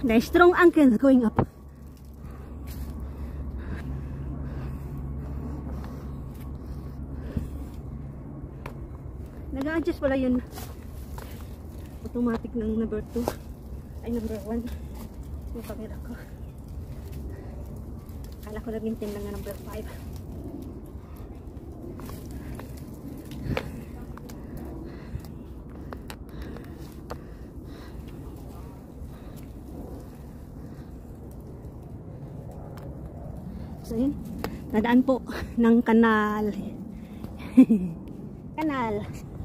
There's strong ankles going up. Nag-a-adjust pala yun. Automatic ng number 2. Ay, number 1. Yung camera ko. Kala ko nag-maintain lang na number 5. So yun, nadaan po ng kanal. Kanal.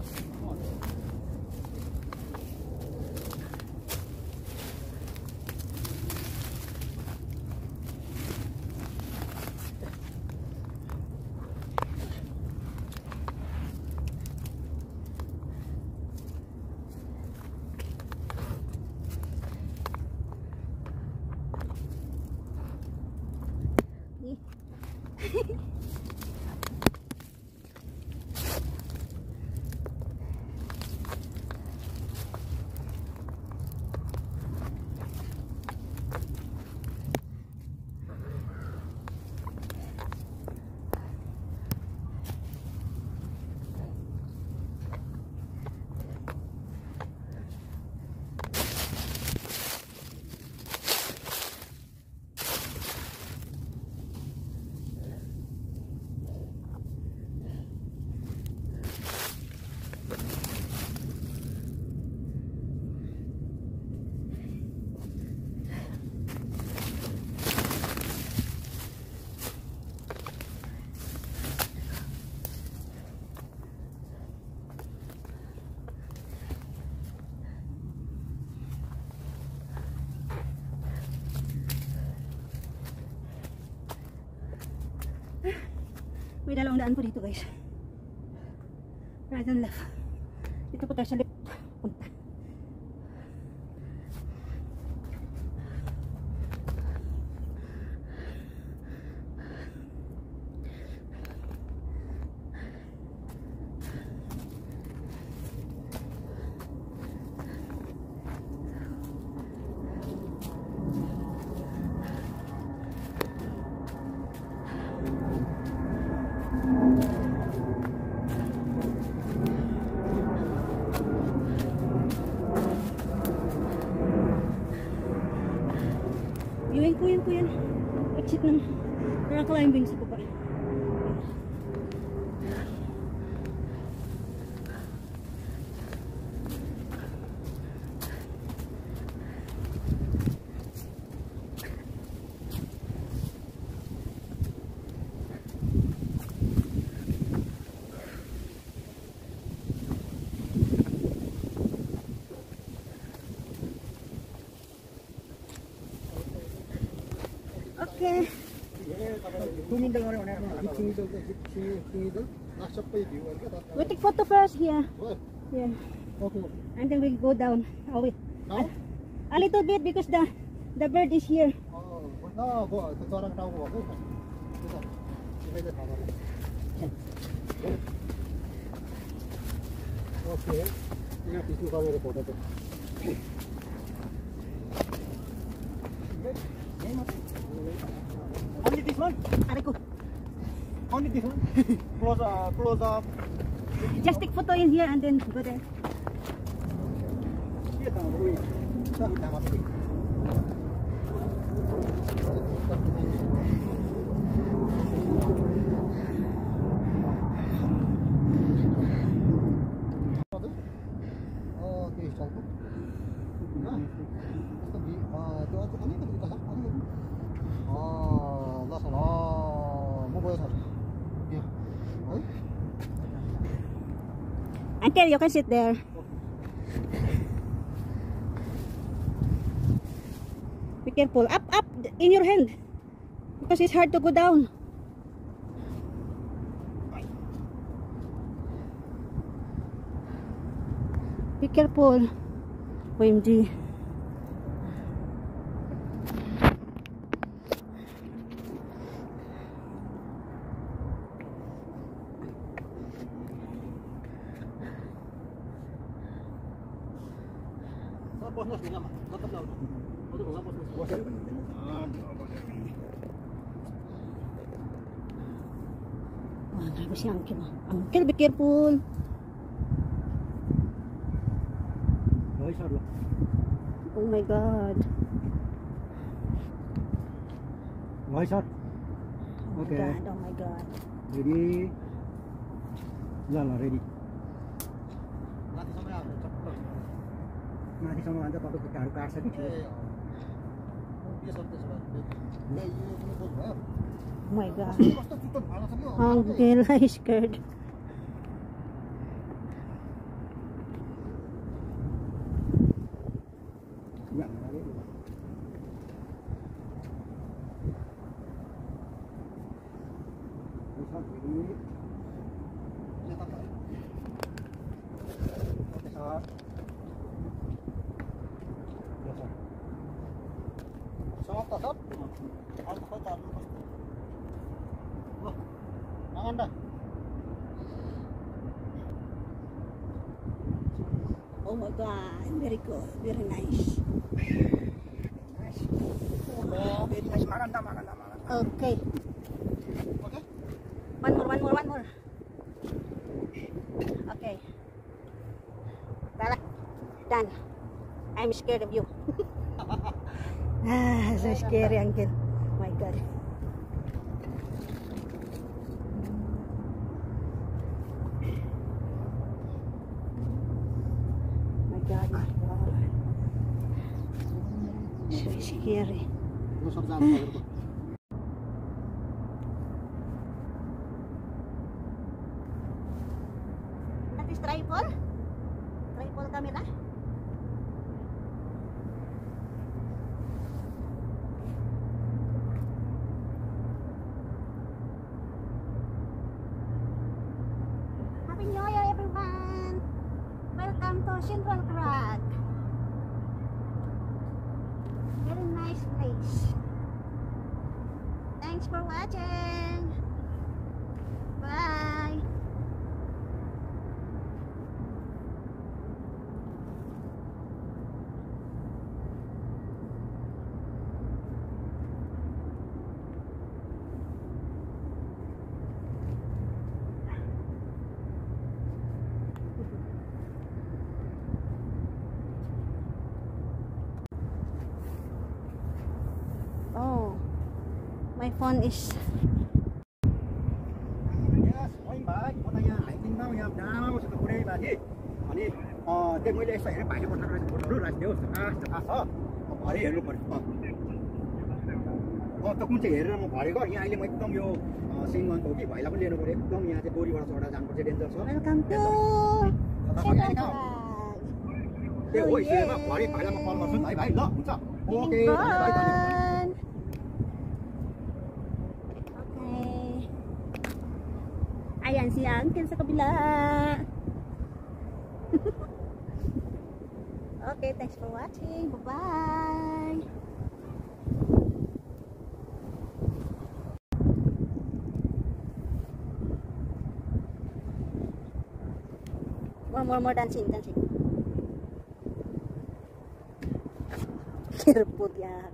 May dalawang daan po dito, guys. Right and left. Dito po tayo sa left punta. Viewing po yan. Exit ng rock climbing sa baba. Okay. We take photo first here. Yeah. Okay. And then we go down. Oh wait. Now? A little bit because the bird is here. Oh, no, go. 저랑 나오고 와. 그래서 Okay. 이거 비디오 카메라 보다도. Only this one? Ariko. Only this one? Close up. Just take photo in here and then go there. Uncle, you can sit there. Be careful. Up in your hand. Because it's hard to go down. Be careful. OMG. बसेर भन्नु Habis uncle. Uncle, be careful. है sir ल Oh my god. है sir Oh my Okay. god. Oh my god. Ready ल ल रेडी माथिसम्म आउँदा तपाईँको खुट्टाहरू काट्छ कि ठिक Oh my god. Uncle, I scared. Oh my god, very good, very nice. Okay. One more. Okay. Done. I'm scared of you. So scary, uncle. My god. My god. So scary. That is tripod? Tripod camera? Happy New Year, everyone! Welcome to Central Crag. Very nice place. Thanks for watching. Bye. Oh, my phone is. अनि त्यो मैले यसो हेरेँ भाइले पठाएको रहेछ फोटोहरू राखिदेऊ थाहा छ भरे हेर्नु पर्यो त कुन चाहिँ हेरेर म भरेको यहाँ अहिले म एकदम यो सिङगनको हो कि भाइलाई पनि लिनु पर्यो एकदम यहाँ चाहिँ डोरीबाट चढा जानुपर्छ डेन्जर छ Welcome to Central Crag. त्यो हो स्टेजमा भरे भाइलाई म कल गर्छु नि है भाइ ल हुन्छ ओके धन्यवाद Okay. Ayan si Uncle sa kabila. Okay, thanks for watching. Bye-bye. More dancing. Careful ya.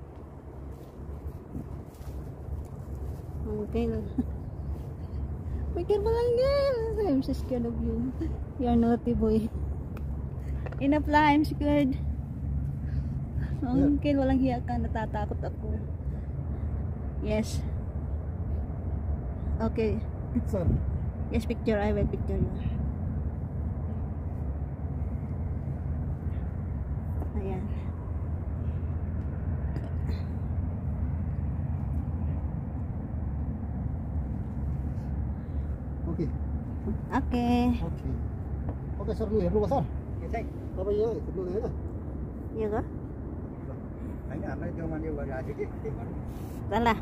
Uncle. Be careful, Uncle. I'm so scared of you. You're naughty boy. Enough lah, I'm scared. Uncle, walang hiya ka. Natatakot ako. Yes. Okay. Picture Yes, picture. I will picture you. Ayan. Okay Okay. Okay okay sir लु हेर्नु सर के चाहिँ तपाईँ यो हेर्नु होइन Iya ka? होइन हामीलाई त्यो मान्छे गरिरहेको थियो कि त्यही गर्नु Salah.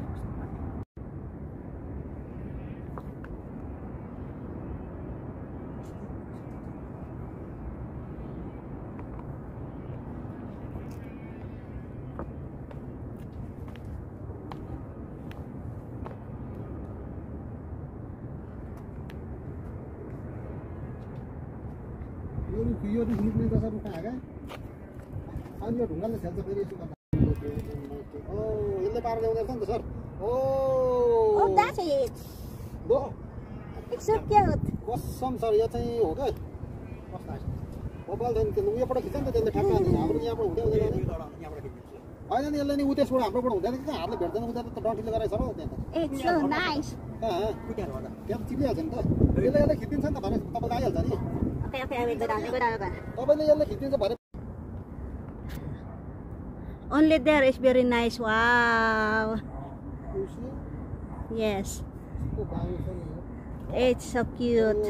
यो निक्लिने कसरी उठाएका अनि यो ढुङ्गाले खेल्छ फेरि यसो गर्दा यसले पार ल्याउँदै रहेछ नि त सर Oh, that's it. दो It's so cute. कसम सर यो चाहिँ हो क्या कपाल छैन त्यो उयोबाट खिच्छ नि त त्यसले ठ्याक्क हाम्रो यहाँबाट हुँदै हुँदैन होइन नि यसले नि उतेसबाट हाम्रोबाट हुँदैन कि हातले भेट्दैन उता त डन्ठीले गराइ सर त्यहाँ त It's so nice. त्यहाँ त चिप्लिहाल्छ नि त यसले खिचिदिन्छ नि त भने तपाईँलाई आइहाल्छ नि Okay, I will go down. I go down. तपाईँले यसले खिचिदिन्छ भने Only there is very nice. Wow. Yes. It's so cute.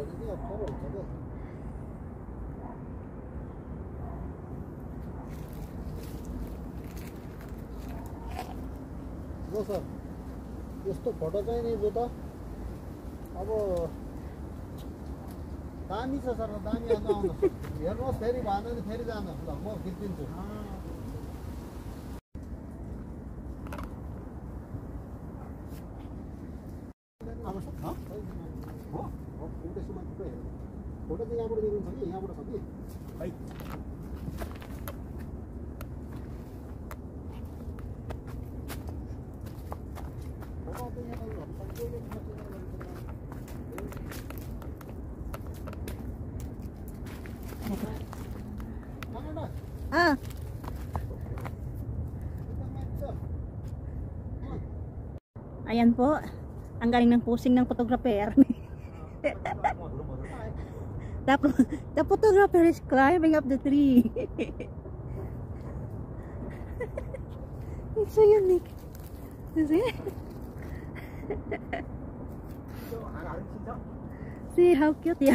Sir यस्तो फोटो चाहिँ नि जो त अब दामी छ सर दामी आउँछ हेर्नुहोस् फेरि भएन भने फेरि जानुहोस् ल म खिचिदिन्छु फोटो चाहिँ यहाँबाट दिनुहुन्छ कि यहाँबाट छ कि Ah. Ayan po. Ang galing ng posing ng photographer. The photographer is climbing up the tree. It's so unique. See? See how cute, yeah.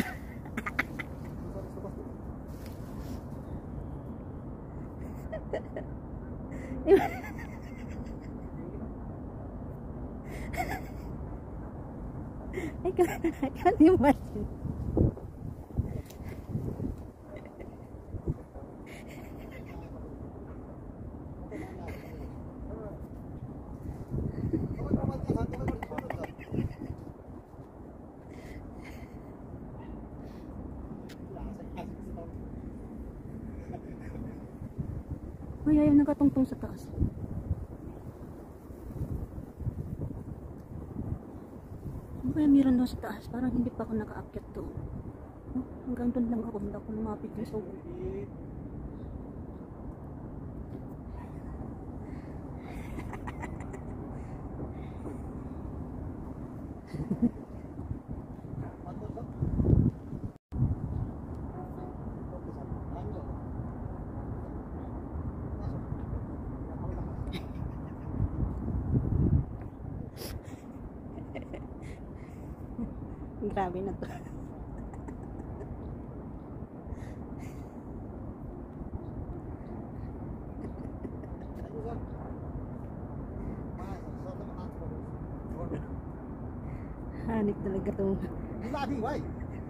I can't imagine. Ay, ayaw nakatungtong sa taas. Ano kaya meron doon sa taas? Parang hindi pa ako nakaakyat doon. Oh, hanggang doon lang ako, hindi ako lumapit doon sa ulo. Grabe na to. Hanik talaga to. Lagi, why?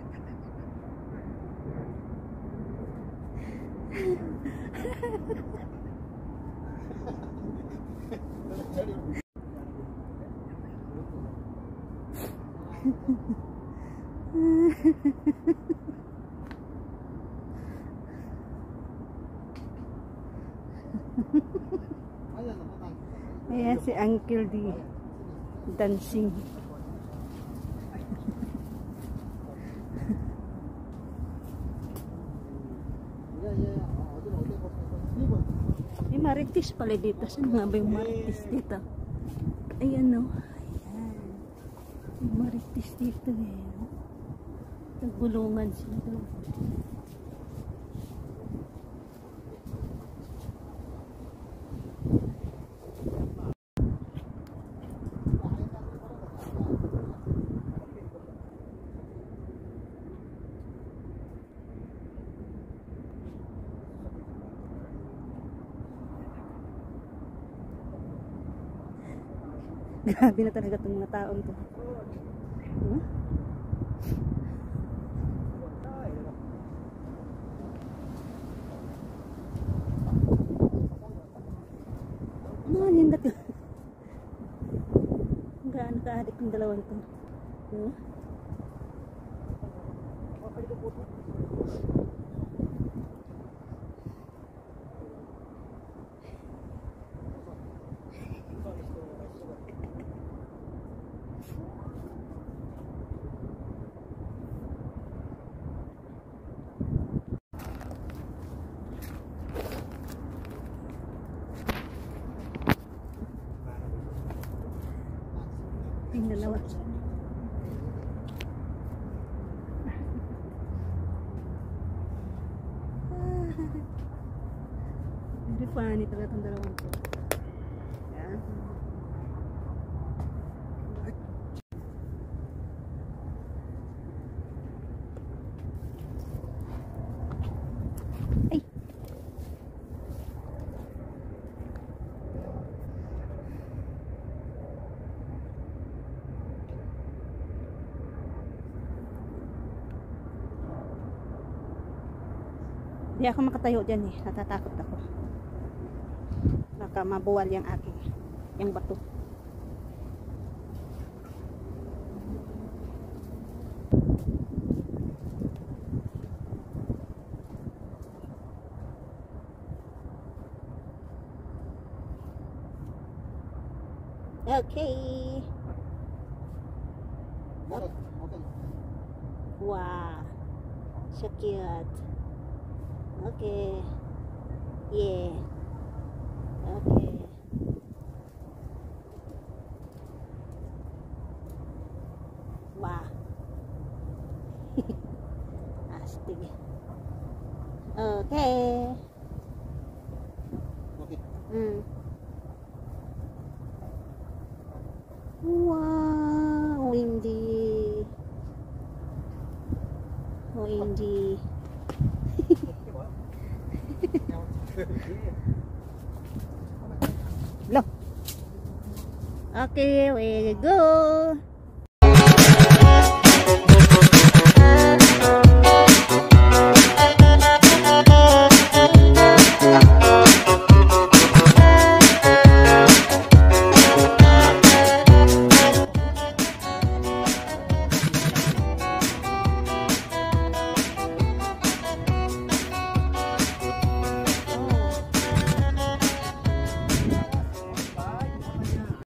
Ayan si Uncle D dancing. May marites pala dito. Saan nga ba yung marites dito? Ayan o. Ayan. May marites dito eh. Nagbulungan sila doon. Grabe na talaga itong mga taon to. Huh? Ano yan dati? Ang gaano ka-adik ng dalawang to. Huh? Yung dalawa. Very funny talaga itong dalawang to. Yan. Ay! Hindi ako makatayo dyan eh. Natatakot ako. Baka mabuwal yung aking yung bato. Okay. Okay. Okay. Wow. So cute. Okay. Yeah. Okay. Wow. Astig. Okay. Okay. Wow, windy. Windy. Look. Okay, we go.